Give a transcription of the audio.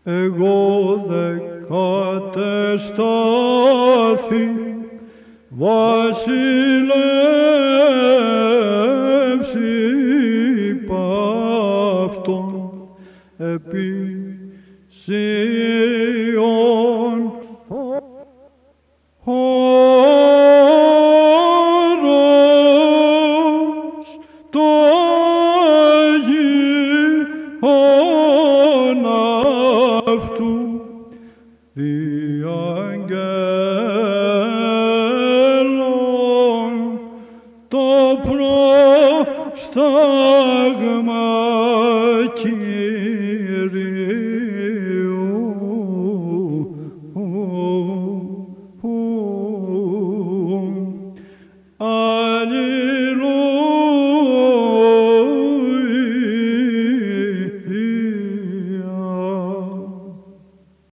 εγώ δε κατεστάθη βασιλεύς υπ' αυτόν επί Σιών όρος το Αγίον αυτού.